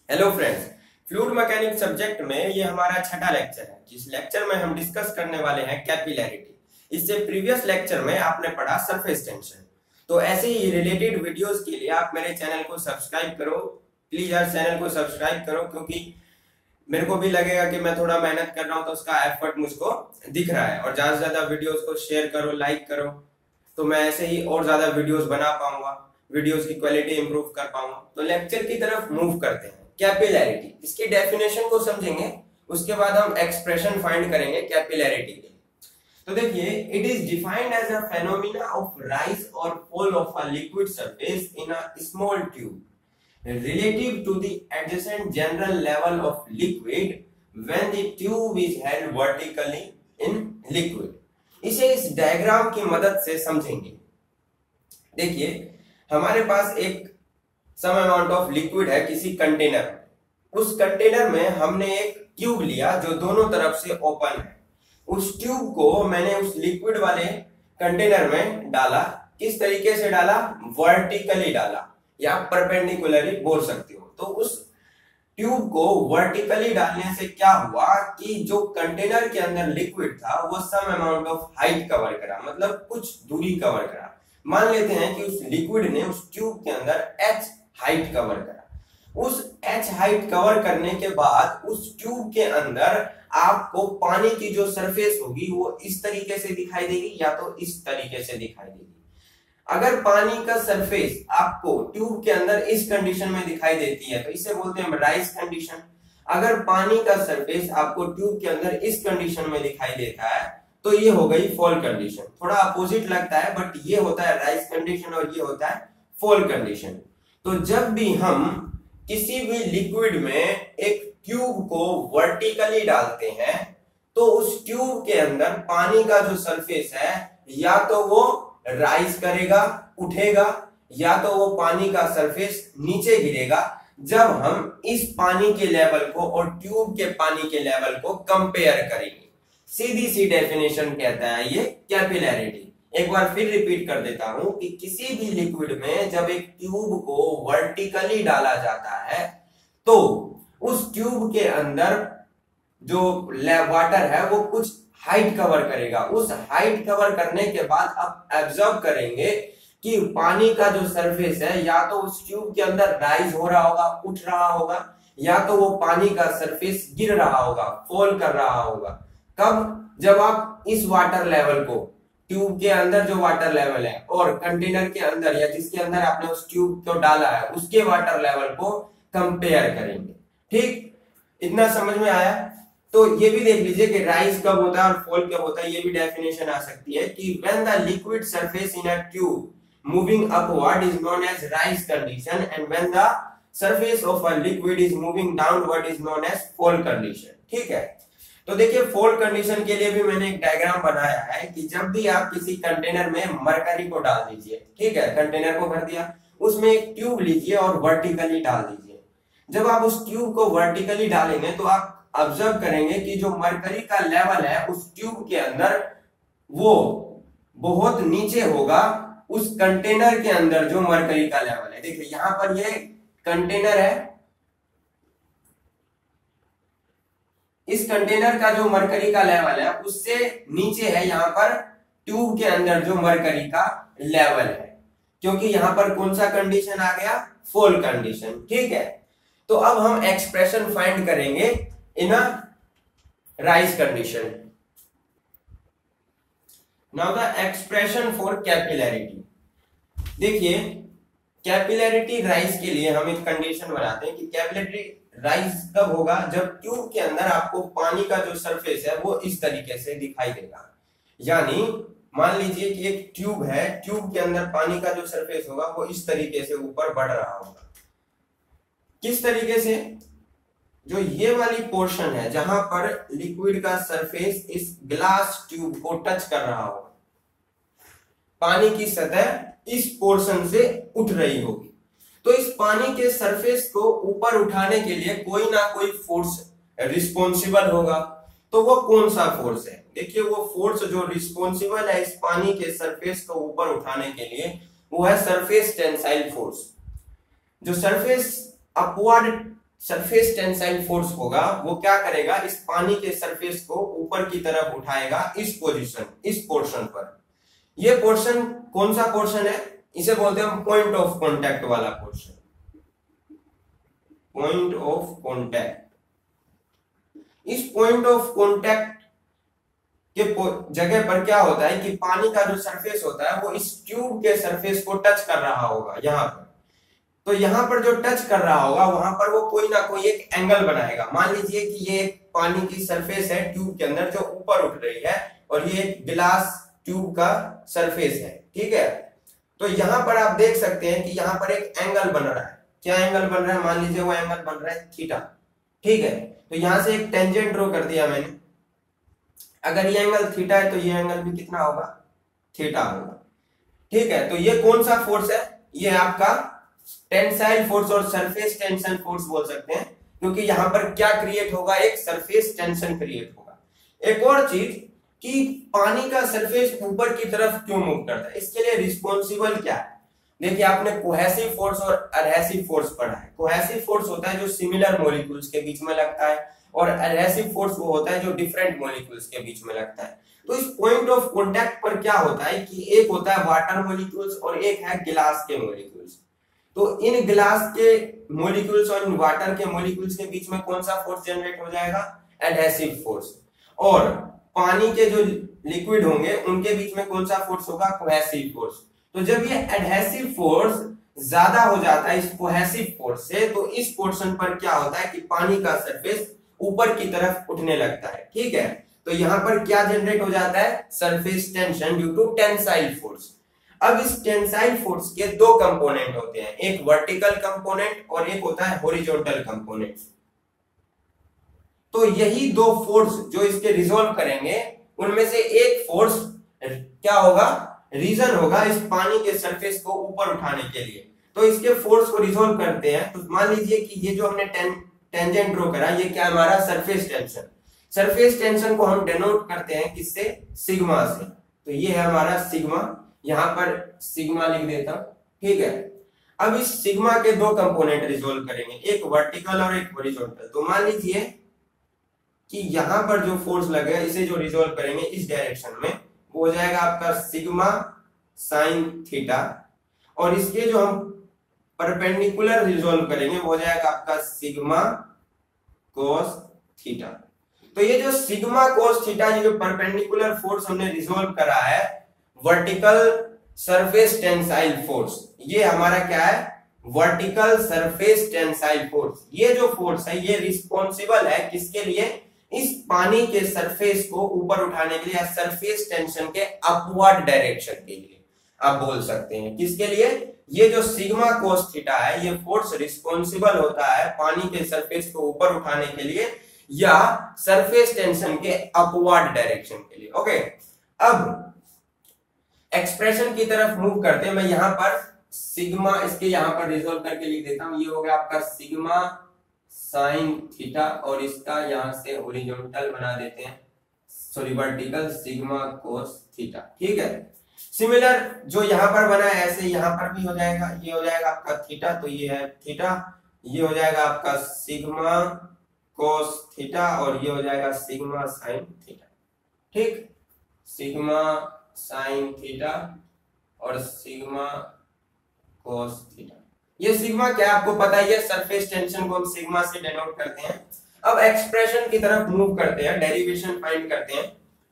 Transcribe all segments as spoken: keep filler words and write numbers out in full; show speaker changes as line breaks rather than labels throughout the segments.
Hello friends, fluid mechanics subject में ये हमारा छठा लेक्चर है। जिस लेक्चर में हम डिस्कस करने वाले हैं कैपिलैरिटी। इससे प्रीवियस लेक्चर में आपने पढ़ा सरफेस टेंशन। तो ऐसे ही रिलेटेड वीडियोस के लिए आप मेरे चैनल को सब्सक्राइब करो। प्लीज यार चैनल को सब्सक्राइब करो, क्योंकि मेरे को भी लगेगा कि मैं थोड़ा मेहनत कर रहा हूँ तो उसका एफर्ट मुझको दिख रहा है। और ज्यादा से ज्यादा वीडियोस को शेयर करो, लाइक करो, तो मैं ऐसे ही और ज्यादा वीडियोस बना पाऊंगा, वीडियोस की क्वालिटी इंप्रूव कर पाऊंगा। तो लेक्चर की तरफ मूव करते हैं। कैपिलैरिटी, इसकी डेफिनेशन को समझेंगे, उसके बाद हम एक्सप्रेशन फाइंड करेंगे कैपिलैरिटी के लिए। तो देखिए, it is defined as a phenomena of rise और fall of a liquid surface in a small tube relative to the adjacent general level of liquid when the tube is held vertically in liquid। इसे इस diagram की मदद से समझेंगे। देखिए, हमारे पास एक सम अमाउंट ऑफ लिक्विड है किसी कंटेनर में। उस कंटेनर में हमने एक ट्यूब लिया जो दोनों तरफ से ओपन है। उस ट्यूब को मैंने उस लिक्विड वाले कंटेनर में डाला। किस तरीके से डाला? वर्टिकली डाला या परपेंडिकुलरली बोल सकते हो। तो उस ट्यूब को वर्टिकली डालने से क्या हुआ कि जो कंटेनर के अंदर लिक्विड था वो some amount of height cover करा, मतलब कुछ दूरी कवर करा। मान लेते हैं कि उस लिक्विड ने उस ट्यूब के अंदर h हाइट कवर करा। उस h हाइट कवर करने के बाद उस ट्यूब के अंदर आपको पानी की जो सरफेस होगी वो इस तरीके से दिखाई देगी या तो इस तरीके से दिखाई देगी। अगर पानी का सरफेस आपको ट्यूब के अंदर इस कंडीशन में दिखाई देती है तो इसे बोलते हैं राइज कंडीशन। अगर पानी का सरफेस आपको ट्यूब के अंदर इस कंडीशन में दिखाई देता है तो ये हो गई फॉल कंडीशन। थोड़ा अपोजिट लगता है, बट ये होता है राइज कंडीशन और ये होता है फॉल कंडीशन। तो जब भी हम किसी भी लिक्विड में एक ट्यूब को वर्टिकली डालते हैं तो उस ट्यूब के अंदर पानी का जो सरफेस है या तो वो राइज करेगा, उठेगा, या तो वो पानी का सरफेस नीचे गिरेगा जब हम इस पानी के लेवल को और ट्यूब के पानी के लेवल को कंपेयर करेंगे। सीधी सी डेफिनेशन कहता है ये कैपिलैरिटी। एक बार फिर रिपीट कर देता हूं कि किसी भी लिक्विड में जब एक ट्यूब को वर्टिकली डाला जाता है तो उस ट्यूब के अंदर जो वाटर है वो कुछ हाइट कवर करेगा। उस हाइट कवर करने के बाद आप ऑब्जर्व करेंगे कि पानी का जो सरफेस है या तो उस ट्यूब के अंदर राइज हो रहा होगा, उठ रहा होगा, या तो वो पानी का सरफेस गिर रहा होगा, फॉल कर रहा होगा। कब? जब आप इस वाटर लेवल को, ट्यूब के अंदर जो वाटर लेवल है और कंटेनर के अंदर या जिसके अंदर आपने उस ट्यूब को डाला है उसके वाटर लेवल को कंपेयर करेंगे। ठीक, इतना समझ में आया? तो ये भी देख लीजिए कि राइज कब होता है और फॉल कब होता है। ये भी डेफिनेशन आ सकती है कि when the liquid surface in a tube moving upward is known as rise condition and when the surface of a liquid is moving downward is known as fall condition. ठीक है, तो देखिए फॉल कंडीशन के लिए भी मैंने एक diagram बनाया है कि जब भी आप किसी कंटेनर में मरकरी को डाल दीजिए, ठीक है, कंटेनर को भर दिया, उसमें एक ट्यूब लीजिए और वर्टिकली डाल दीजिए। जब आप उस ट्यूब को वर्टिकली डालेंगे तो आप ऑब्जर्व करेंगे कि जो मरकरी का लेवल है उस ट्यूब के अंदर वो बहुत नीचे होगा उस कंटेनर के अंदर जो मरकरी का लेवल है। देखिए यहां पर ये कंटेनर है, इस कंटेनर का जो मरकरी का लेवल है उससे नीचे है यहां पर ट्यूब के अंदर जो मरकरी का लेवल है, क्योंकि यहां पर कौन सा कंडीशन आ गया? Fall condition. ठीक है, तो अब हम एक्सप्रेशन फाइंड करेंगे in a rise condition. Now the expression for capillarity. देखिए, कैपिलैरिटी राइज के लिए हम एक कंडीशन बनाते हैं कि कैपिलैरिटी राइज कब होगा? जब ट्यूब के अंदर आपको पानी का जो सरफेस है वो इस तरीके से दिखाई देगा। यानी मान लीजिए कि एक ट्यूब है, ट्यूब के अंदर पानी का जो सरफेस होगा वो इस तरीके से ऊपर बढ़ रहा होगा। किस तरीके से? जो ये वाली पोर्शन है जहां पर लिक्विड का सरफेस इस ग्लास ट्यूब को टच कर रहा होगा, पानी की सतह इस पोर्शन से उठ रही होगी। तो इस पानी के सरफेस को ऊपर उठाने के लिए कोई ना कोई फोर्स रिस्पॉन्सिबल होगा। तो वो कौन सा फोर्स है? देखिए, वो फोर्स जो रिस्पॉन्सिबल है इस पानी के सरफेस को ऊपर उठाने के लिए वो है सरफेस टेंसाइल फोर्स। जो surface upward surface tensile force होगा वो क्या करेगा, इस पानी के सरफेस को ऊपर की तरफ उठाएगा इस पोजीशन इस पोर्शन पर। ये पोर्शन कौन सा पोर्शन है, इसे बोलते हैं पॉइंट ऑफ कांटेक्ट वाला पोर्शन, पॉइंट ऑफ कांटेक्ट। इस पॉइंट ऑफ कांटेक्ट के जगह पर क्या होता है कि पानी का जो सरफेस होता है वो इस ट्यूब के सरफेस को टच कर रहा होगा यहाँ पर। तो यहाँ पर जो टच कर रहा होगा वहां पर वो कोई ना कोई एक एंगल बनाएगा। मान लीजिए कि ये एक पानी की सरफेस है ट्यूब के अंदर जो ऊपर उठ रही है, और ये एक गिलास ट्यूब का सरफेस है, ठीक है। तो यहाँ पर आप देख सकते हैं कि यहाँ पर एक एंगल बन रहा है। क्या एंगल बन रहा है, मान लीजिए वो एंगल बन रहा है थीटा, ठीक है। तो यहां से एक टेंजेंट ड्रॉ कर दिया मैंने। अगर ये एंगल थीटा है तो ये एंगल भी कितना होगा, थीटा होगा, ठीक है। तो ये कौन सा फोर्स है, ये आपका टेंसाइल फोर्स और सरफेस टेंशन फोर्स बोल सकते हैं, क्योंकि यहां पर क्या क्रिएट होगा, एक सरफेस टेंशन क्रिएट होगा। एक और चीज कि पानी का सरफेस ऊपर की तरफ क्यों मूव करता है, इसके लिए रिस्पॉन्सिबल क्या है। देखिए आपने कोहेसिव फोर्स और एडहेसिव फोर्स पढ़ा है। कोहेसिव फोर्स होता है जो सिमिलर मॉलिक्यूल्स के बीच में लगता है, और एडहेसिव फोर्स वो होता है जो डिफरेंट मॉलिक्यूल्स के बीच में लगता है। तो इस पॉइंट ऑफ कांटेक्ट पर क्या होता है कि एक होता है वाटर मॉलिक्यूल्स और एक है गिलास के मॉलिक्यूल्स। तो इन गिलास के मॉलिक्यूल्स और इन वाटर के मॉलिक्यूल्स के बीच में कौन सा फोर्स जनरेट हो जाएगा, एडहेसिव फोर्स। और पानी के जो लिक्विड होंगे उनके बीच में कौन सा फोर्स होगा, कोहेसिव फोर्स। तो जब ये एडहेसिव फोर्स ज्यादा हो जाता है इस कोहेसिव फोर्स से, तो इस पोर्शन पर क्या होता है कि पानी का सरफेस ऊपर की तरफ उठने लगता है, ठीक है। तो यहां पर क्या जनरेट हो जाता है, surface tension due to tensile force. अब इस टेंसाइल फोर्स के दो कंपोनेंट होते हैं, एक वर्टिकल कंपोनेंट और एक होता है हॉरिजॉन्टल कंपोनेंट। तो यही दो फोर्स जो इसके रिजॉल्व करेंगे, उनमें से एक फोर्स क्या होगा, रीजन होगा इस पानी के सरफेस को ऊपर उठाने के लिए। तो इसके फोर्स को रिजॉल्व करते हैं। तो मान लीजिए कि ये जो हमने टें, टेंजेंट ड्रॉ करा, ये क्या हमारा सरफेस टेंशन। सरफेस टेंशन को हम डेनोट करते हैं किससे, सिग्मा से। तो ये है हमारा सिग्मा, यहां पर सिग्मा लिख देता हूं, ठीक है। अब इस सिग्मा के दो कंपोनेंट रिजॉल्व करेंगे, एक वर्टिकल और एक हॉरिजॉन्टल। तो मान लीजिए कि यहां पर जो फोर्स लगेगा इसे जो रिजॉल्व करेंगे इस डायरेक्शन में, वो हो जाएगा आपका सिग्मा साइन थीटा, और इसके जो हम परपेंडिकुलर रिजॉल्व करेंगे वो हो जाएगा आपका सिग्मा कोस थीटा। तो ये जो सिग्मा कोस थीटा, ये जो परपेंडिकुलर फोर्स हमने रिजॉल्व करा है, वर्टिकल सरफेस टेंसाइल फोर्स, ये हमारा क्या है, वर्टिकल सरफेस टेंसाइल फोर्स। ये जो फोर्स है ये रिस्पॉन्सिबल है किसके लिए, इस पानी के सरफेस को ऊपर उठाने के लिए, सरफेस टेंशन के अपवर्ड डायरेक्शन के लिए आप बोल सकते हैं। किसके लिए, ये जो सिग्मा कोस थीटा है ये फोर्स रिस्पॉन्सिबल होता है पानी के सरफेस को ऊपर उठाने के लिए या सरफेस टेंशन के अपवर्ड डायरेक्शन के लिए। ओके, अब एक्सप्रेशन की तरफ मूव करते हैं। मैं यहां पर सिग्मा इसके यहां पर रिजॉल्व करके लिख देता हूं। ये हो गया आपका सिग्मा साइन थीटा, और इसका यहां से हॉरिजॉन्टल बना देते हैं, sorry vertical, sigma cos theta, ठीक है। सिमिलर जो यहां पर बना है ऐसे यहां पर भी हो जाएगा। ये हो जाएगा आपका थीटा, तो ये है थीटा, ये हो जाएगा आपका सिग्मा कोस थीटा, और ये हो जाएगा सिग्मा साइन थीटा, ठीक। सिग्मा साइन थीटा और सिग्मा कोस थीटा। ये सिग्मा क्या आपको पता ही है, सरफेस टेंशन को हम सिग्मा से डिनोट करते हैं। अब एक्सप्रेशन की तरफ मूव करते हैं, डेरिवेशन फाइंड करते हैं।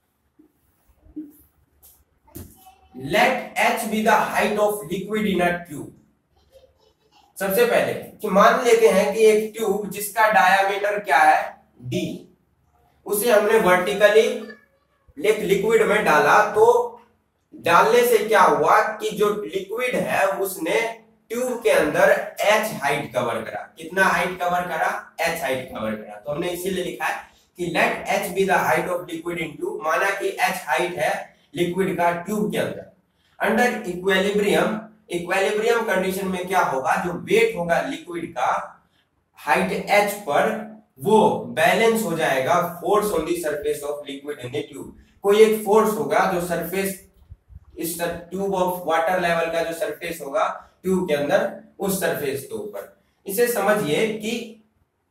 Let h be the height of liquid in a tube. सबसे पहले कि मान लेते हैं कि एक ट्यूब जिसका डायामीटर क्या है, d, उसे हमने वर्टिकली एक लिक्विड में डाला। तो डालने से क्या हुआ कि जो लिक्विड है उसने ट्यूब के अंदर h हाइट कवर करा। कितना हाइट कवर करा, h हाइट कवर करा। तो हमने इसीलिए लिखा है कि let h be the height of liquid in tube, माना कि h हाइट है लिक्विड का ट्यूब के अंदर। अंडर इक्विलिब्रियम, इक्विलिब्रियम कंडीशन में क्या होगा, जो वेट होगा लिक्विड का हाइट h पर, वो बैलेंस हो जाएगा force on the surface of liquid in the tube. कोई एक फोर्स होगा जो सरफेस, इस ट्यूब ऑफ वाटर लेवल का जो सरफेस होगा ट्यूब के अंदर, उस सरफेस के ऊपर। इसे समझिए कि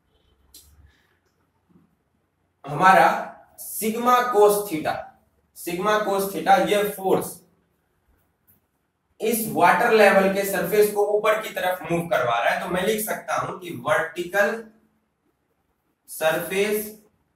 हमारा sigma cos theta, sigma cos theta ये फोर्स इस वाटर लेवल के सरफेस को ऊपर की तरफ मूव करवा रहा है, तो मैं लिख सकता हूं कि vertical surface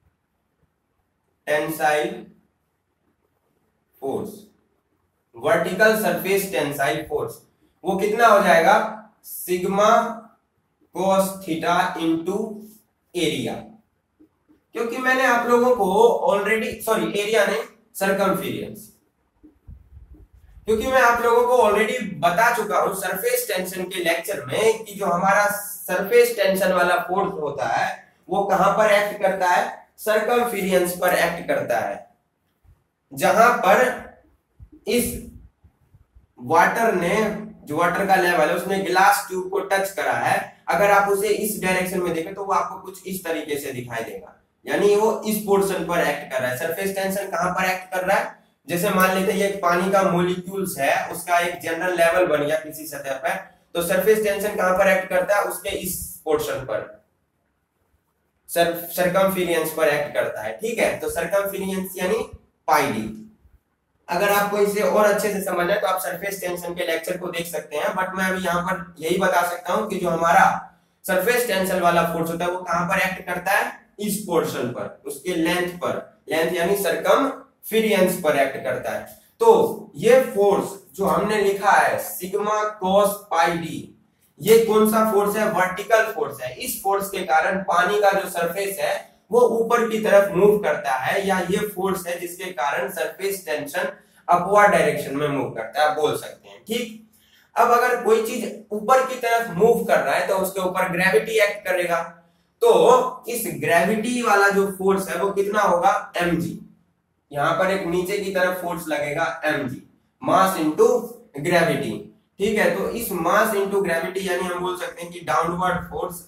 tensile force, vertical surface tensile force वो कितना हो जाएगा, sigma cos theta into area. क्योंकि मैंने आप लोगों को ऑलरेडी, सॉरी एरिया नहीं, सरकमफेरेंस, क्योंकि मैं आप लोगों को ऑलरेडी बता चुका हूं सरफेस टेंशन के लेक्चर में कि जो हमारा सरफेस टेंशन वाला फोर्स होता है वो कहां पर एक्ट करता है, सरकमफेरेंस पर एक्ट करता है। जहां पर इस वाटर ने, जो वाटर का लेवल है उसने ग्लास ट्यूब को टच करा है, अगर आप उसे इस डायरेक्शन में देखें तो वो आपको कुछ इस तरीके से दिखाई देगा, यानी वो इस पोर्शन पर एक्ट कर रहा है। सरफेस टेंशन कहां पर एक्ट कर रहा है, जैसे मान लेते हैं ये एक पानी का मॉलिक्यूल्स है, उसका एक जनरल लेवल बन गया किसी सतह पर, तो सरफेस टेंशन कहां पर एक्ट करता है, उसके इस पोर्शन पर, सर सरकमफेरेंस पर एक्ट करता है। ठीक है, तो सरकमफेरेंस यानी पाई डी। अगर आपको इसे और अच्छे से समझना है तो आप सरफेस टेंशन के लेक्चर को देख सकते हैं, बट मैं अभी यहाँ पर यही बता सकता हूँ कि जो हमारा सरफेस टेंशन वाला फोर्स होता है वो कहां पर एक्ट करता है, इस पोर्शन पर, उसके लेंथ पर, लेंथ यानी सरकमफेरेंस पर एक्ट करता है। तो ये फोर्स जो हमने लिखा है सिग्मा कोस पाई डी, ये कौन सा फोर्स है, वर्टिकल फोर्स है। इस फोर्स के कारण पानी का जो सरफेस है वो ऊपर की तरफ मूव करता है, या ये फोर्स है जिसके कारण सरफेस टेंशन अपवर्ड डायरेक्शन में मूव करता है, आप बोल सकते हैं। ठीक, अब अगर कोई चीज ऊपर की तरफ मूव कर रहा है तो उसके ऊपर ग्रेविटी एक्ट करेगा, तो इस ग्रेविटी वाला जो फोर्स है वो कितना होगा, mg। यहां पर एक नीचे की तरफ फोर्स लगेगा mg, मास इंटू ग्रेविटी। ठीक है, तो इस मास इंटू ग्रेविटी यानी हम बोल सकते हैं कि डाउनवर्ड फोर्स,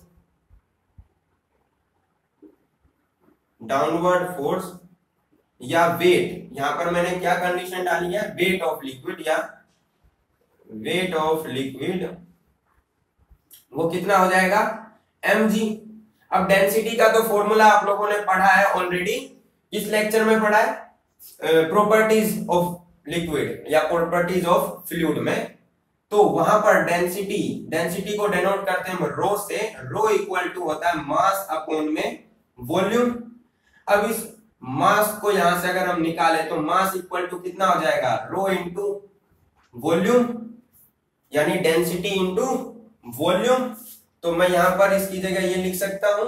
डाउनवर्ड फोर्स या वेट, यहां पर मैंने क्या कंडीशन डाली है, वेट ऑफ लिक्विड या वेट ऑफ लिक्विड, वो कितना हो जाएगा, mg। अब डेंसिटी का तो फॉर्मूला आप लोगों ने पढ़ा है ऑलरेडी, इस लेक्चर में पढ़ा है, प्रॉपर्टीज ऑफ लिक्विड या प्रॉपर्टीज ऑफ फ्लूइड में। तो वहां पर डेंसिटी, डेंसिटी को डिनोट करते हैं रो से, रो इक्वल टू होता है मास अपॉन में वॉल्यूम। अब इस मास को यहां से अगर हम निकालें तो मास इक्वल टू कितना हो जाएगा, रो इंटू वॉल्यूम, यानी डेंसिटी इंटू वॉल्यूम। तो मैं यहां पर इसकी जगह ये लिख सकता हूं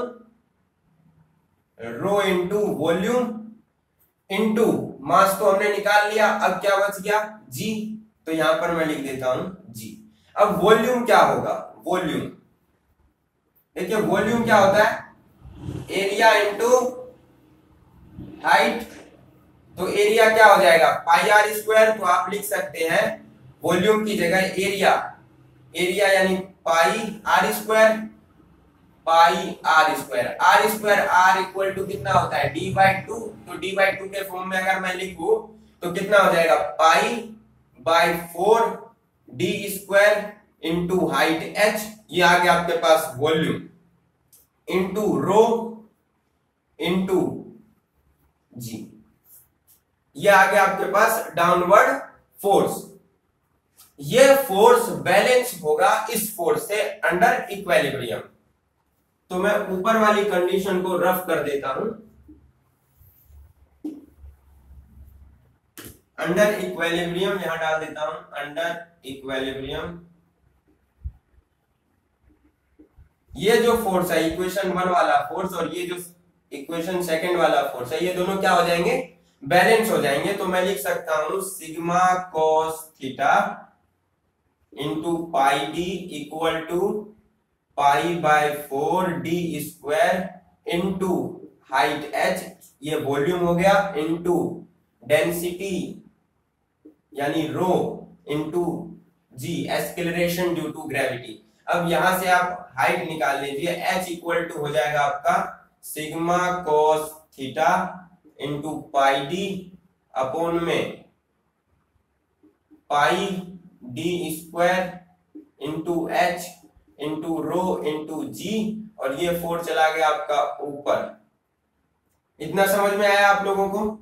rho into volume into mass तो हमने निकाल लिया, अब क्या बच गया, जी, तो यहां पर मैं लिख देता हूं जी। अब वॉल्यूम क्या होगा, वॉल्यूम देखिए वॉल्यूम क्या होता है, एरिया इंटू हाइट। तो एरिया क्या हो जाएगा, पाई आर स्क्वायर। तो आप लिख सकते हैं वॉल्यूम की जगह एरिया, एरिया यानी pi r square, pi r square, r square r equal to कितना होता है, डी बाई टू। तो डी बाई टू के फॉर्म में अगर मैं लिखूं तो कितना हो जाएगा, pi by four d square into height h, ये आ गया आपके पास volume, into rho into g, ये आ गया आपके पास डाउनवर्ड फोर्स। ये फोर्स बैलेंस होगा इस फोर्स से अंडर इक्विलिब्रियम। तो मैं ऊपर वाली कंडीशन को रफ कर देता हूं, अंडर इक्विलिब्रियम यहां डाल देता हूं, अंडर इक्विलिब्रियम ये जो फोर्स है इक्वेशन वन वाला फोर्स और ये जो इक्वेशन सेकंड वाला फोर्स है, ये दोनों क्या हो जाएंगे, बैलेंस हो जाएंगे। तो मैं लिख सकता हूं sigma cos theta into pi d equal to pi by four d square into height h, ये वॉल्यूम हो गया, इंटू डेंसिटी यानी rho into g, acceleration due to gravity. अब यहां से आप हाइट निकाल लीजिए, एच इक्वल टू हो जाएगा आपका sigma cos theta into pi d upon में pi d square into h into rho into g, और ये फोर चला गया आपका ऊपर, इतना समझ में आया आप लोगों को?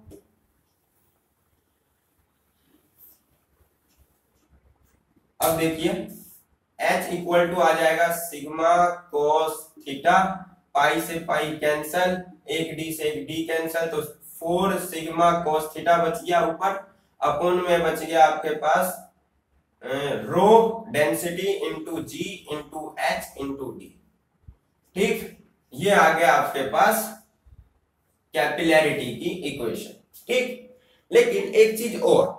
अब देखिए H इक्वल टू आ जाएगा सिग्मा कोस थीटा, पाई से पाई कैंसल, एक डी से एक डी कैंसल, तो फोर सिग्मा कोस थीटा बच गया ऊपर, अपोन में बच गया आपके पास rho density into g into h into d. ठीक, ये आ गया आपके पास कैपिलैरिटी की इक्वेशन। ठीक, लेकिन एक चीज और,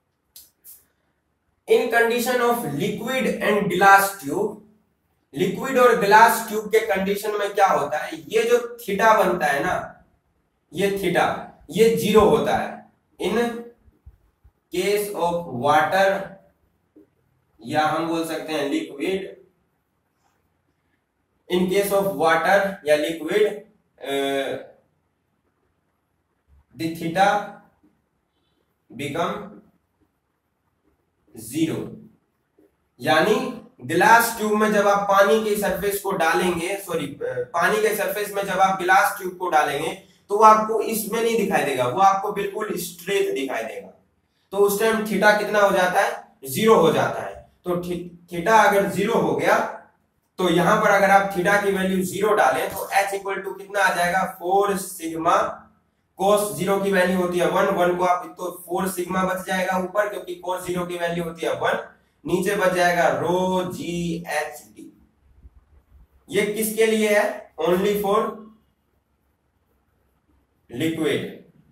in condition of liquid and glass tube, liquid और ग्लास ट्यूब के कंडीशन में क्या होता है, ये जो थीटा बनता है ना, ये थीटा ये जीरो होता है इन केस ऑफ वाटर, या हम बोल सकते हैं liquid, in case of water या liquid the theta become zero. यानी ग्लास ट्यूब में जब आप पानी के सरफेस को डालेंगे, सॉरी पानी के सरफेस में जब आप ग्लास ट्यूब को डालेंगे तो वो आपको इसमें नहीं दिखाई देगा, वो आपको बिल्कुल स्ट्रेट दिखाई देगा। तो उस टाइम थीटा कितना हो जाता है, जीरो हो जाता है। तो थीटा अगर जीरो हो गया तो यहां पर अगर आप थीटा की वैल्यू जीरो डालें तो H इक्वल टू कितना आ जाएगा, फोर सिग्मा कोस जीरो की वैल्यू होती है वन, वन को आप तो फोर सिग्मा बच जाएगा ऊपर, क्योंकि कोस जीरो की वैल्यू होती है वन, नीचे बच जाएगा रो जी एच डी। ये किसके लिए है, ओनली फॉर लिक्विड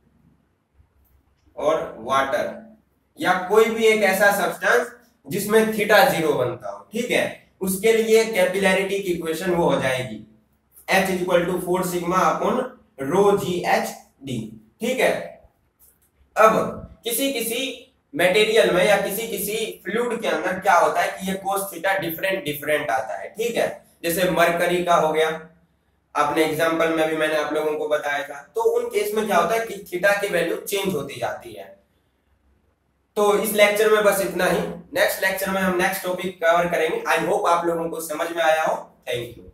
और वाटर, या कोई भी एक ऐसा सब्सटेंस जिसमें थीटा जीरो बनता हो। ठीक है, उसके लिए कैपिलैरिटी की इक्वेशन वो हो जाएगी H equal to four sigma upon rho g h d. ठीक है, अब किसी किसी मटेरियल में या किसी किसी फ्लूइड के अंदर क्या होता है कि ये कोस थीटा डिफरेंट डिफरेंट आता है। ठीक है, जैसे मरकरी का हो गया, आपने एग्जांपल में भी मैंने आप लोगों को बताया था, तो उन केस में क्या होता है कि थीटा की वैल्यू चेंज होती जाती है। तो इस लेक्चर में बस इतना ही, नेक्स्ट लेक्चर में हम नेक्स्ट टॉपिक कवर करेंगे। आई होप आप लोगों को समझ में आया हो। Thank you.